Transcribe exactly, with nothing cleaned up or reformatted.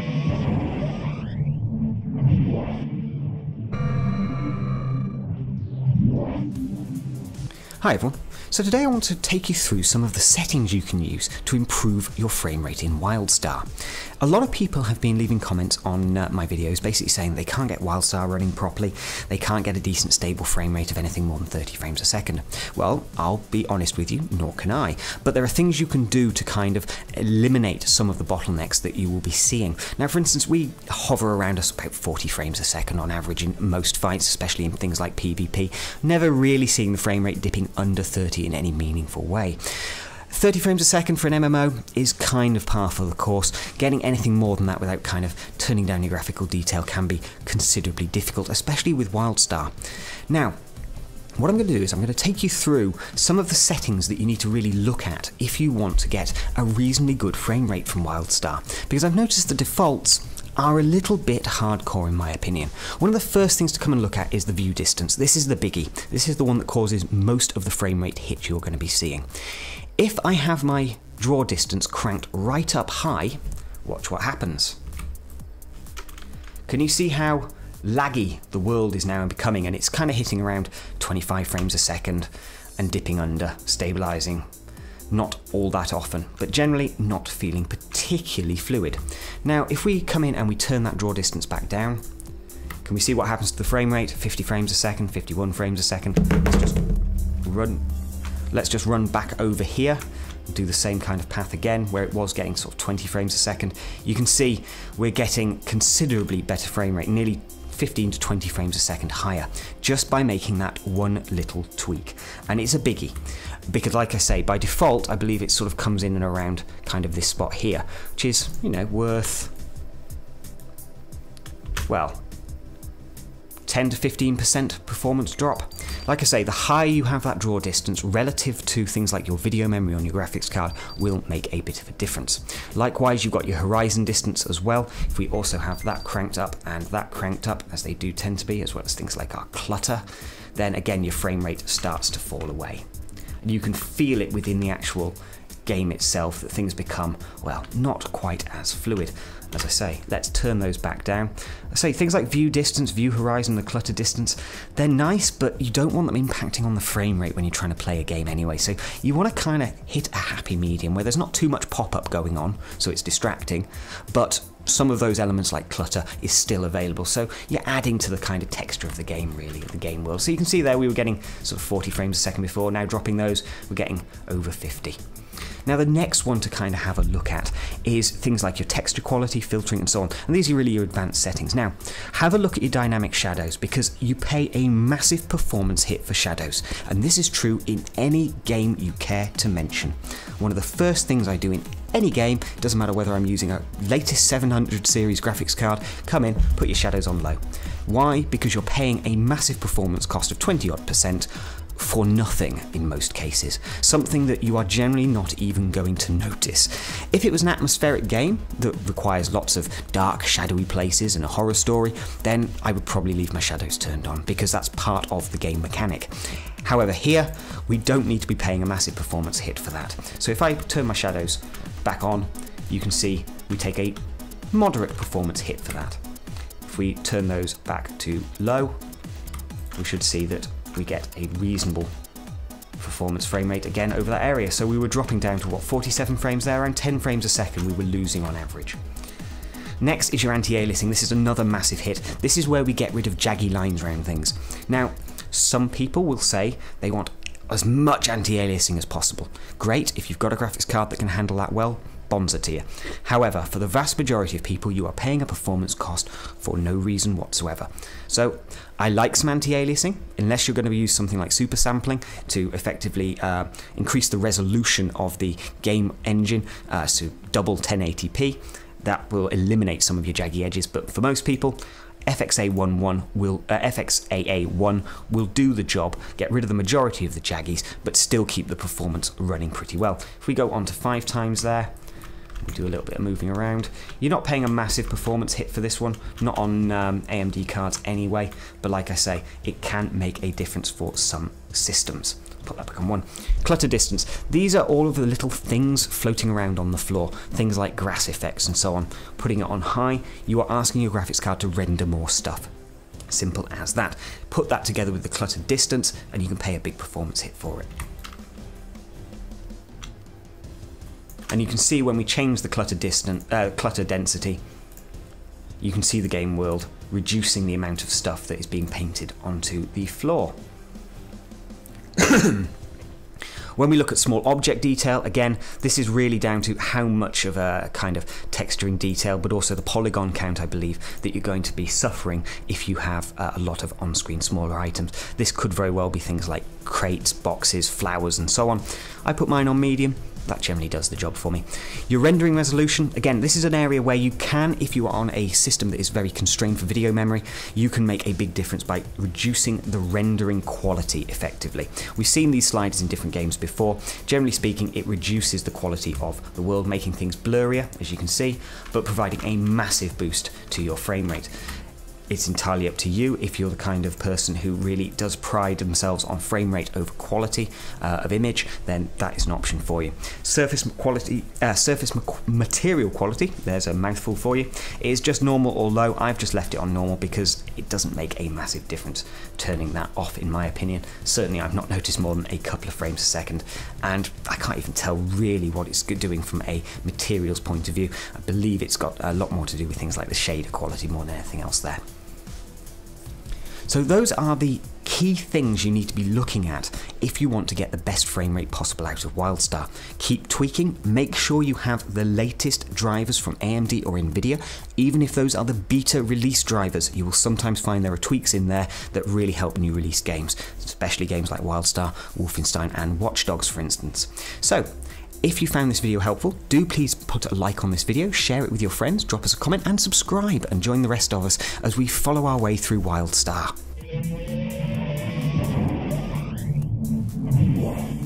Hi everyone, so today I want to take you through some of the settings you can use to improve your frame rate in WildStar. A lot of people have been leaving comments on uh, my videos basically saying they can't get WildStar running properly, they can't get a decent stable frame rate of anything more than thirty frames a second. Well, I'll be honest with you, nor can I, but there are things you can do to kind of eliminate some of the bottlenecks that you will be seeing. Now for instance, we hover around us about forty frames a second on average in most fights, especially in things like PvP, never really seeing the frame rate dipping under thirty in any meaningful way. thirty frames a second for an M M O is kind of par for the course. Getting anything more than that without kind of turning down your graphical detail can be considerably difficult, especially with WildStar. Now, what I'm going to do is I'm going to take you through some of the settings that you need to really look at if you want to get a reasonably good frame rate from WildStar, because I've noticed the defaults are a little bit hardcore in my opinion. One of the first things to come and look at is the view distance. This is the biggie. This is the one that causes most of the frame rate hit you're going to be seeing. If I have my draw distance cranked right up high, watch what happens. Can you see how laggy the world is now becoming? And it's kind of hitting around twenty-five frames a second and dipping under, stabilizing. Not all that often, but generally not feeling particularly fluid. Now, if we come in and we turn that draw distance back down, can we see what happens to the frame rate? fifty frames a second, fifty-one frames a second. Let's just run, let's just run back over here and do the same kind of path again, where it was getting sort of twenty frames a second. You can see we're getting considerably better frame rate, nearly fifteen to twenty frames a second higher, just by making that one little tweak. And it's a biggie, because like I say, by default, I believe it sort of comes in and around kind of this spot here, which is, you know, worth, well, ten to fifteen percent performance drop. Like I say, the higher you have that draw distance relative to things like your video memory on your graphics card will make a bit of a difference. Likewise, you've got your horizon distance as well. If we also have that cranked up and that cranked up, as they do tend to be, as well as things like our clutter, then again your frame rate starts to fall away. And you can feel it within the actual game itself that things become, well, not quite as fluid. As I say, let's turn those back down. I say things like view distance, view horizon, the clutter distance, they're nice, but you don't want them impacting on the frame rate when you're trying to play a game anyway. So you want to kind of hit a happy medium where there's not too much pop-up going on, so it's distracting, but some of those elements like clutter is still available. So you're adding to the kind of texture of the game, really, of the game world. So you can see there we were getting sort of forty frames a second before, now dropping those, we're getting over fifty. Now the next one to kind of have a look at is things like your texture quality, filtering and so on, and these are really your advanced settings. Now have a look at your dynamic shadows, because you pay a massive performance hit for shadows, and this is true in any game you care to mention. One of the first things I do in any game, doesn't matter whether I'm using a latest seven hundred series graphics card, come in, put your shadows on low. Why? Because you're paying a massive performance cost of twenty odd percent for nothing in most cases, something that you are generally not even going to notice. If it was an atmospheric game that requires lots of dark, shadowy places and a horror story, then I would probably leave my shadows turned on, because that's part of the game mechanic. However, here, we don't need to be paying a massive performance hit for that. So if I turn my shadows back on, you can see we take a moderate performance hit for that. If we turn those back to low, we should see that we get a reasonable performance frame rate again over that area. So we were dropping down to what, forty-seven frames there, around ten frames a second we were losing on average. Next is your anti-aliasing. This is another massive hit. This is where we get rid of jaggy lines around things. Now, some people will say they want as much anti-aliasing as possible. Great, if you've got a graphics card that can handle that well, bonza to you. However, for the vast majority of people, you are paying a performance cost for no reason whatsoever. So I like some anti-aliasing, unless you're going to use something like super sampling to effectively uh, increase the resolution of the game engine, uh, so double ten eighty p. That will eliminate some of your jaggy edges, but for most people, F X A eleven will uh, F X A A one will do the job, get rid of the majority of the jaggies, but still keep the performance running pretty well. If we go on to five times there, We'll do a little bit of moving around. You're not paying a massive performance hit for this one, not on um, A M D cards anyway, but like I say, it can make a difference for some systems. Put that back on one. Clutter distance. These are all of the little things floating around on the floor, things like grass effects and so on. Putting it on high, you are asking your graphics card to render more stuff. Simple as that. Put that together with the clutter distance and you can pay a big performance hit for it. And you can see when we change the clutter distance, uh, clutter density, you can see the game world reducing the amount of stuff that is being painted onto the floor. When we look at small object detail, again, this is really down to how much of a kind of texturing detail, but also the polygon count, I believe, that you're going to be suffering if you have uh, a lot of on-screen smaller items. This could very well be things like crates, boxes, flowers, and so on. I put mine on medium. That generally does the job for me. Your rendering resolution, again, this is an area where you can, if you are on a system that is very constrained for video memory, you can make a big difference by reducing the rendering quality effectively. We've seen these sliders in different games before. Generally speaking, it reduces the quality of the world, making things blurrier, as you can see, but providing a massive boost to your frame rate. It's entirely up to you. If you're the kind of person who really does pride themselves on frame rate over quality uh, of image, then that is an option for you. Surface quality, uh, surface material quality, there's a mouthful for you. It is just normal or low. I've just left it on normal because it doesn't make a massive difference turning that off, in my opinion. Certainly I've not noticed more than a couple of frames a second, and I can't even tell really what it's doing from a materials point of view. I believe it's got a lot more to do with things like the shader quality more than anything else there. So those are the key things you need to be looking at if you want to get the best frame rate possible out of WildStar. Keep tweaking, make sure you have the latest drivers from A M D or Nvidia. Even if those are the beta release drivers, you will sometimes find there are tweaks in there that really help new release games, especially games like WildStar, Wolfenstein and Watch Dogs, for instance. So, if you found this video helpful, do please put a like on this video, share it with your friends, drop us a comment and subscribe, and join the rest of us as we follow our way through WildStar.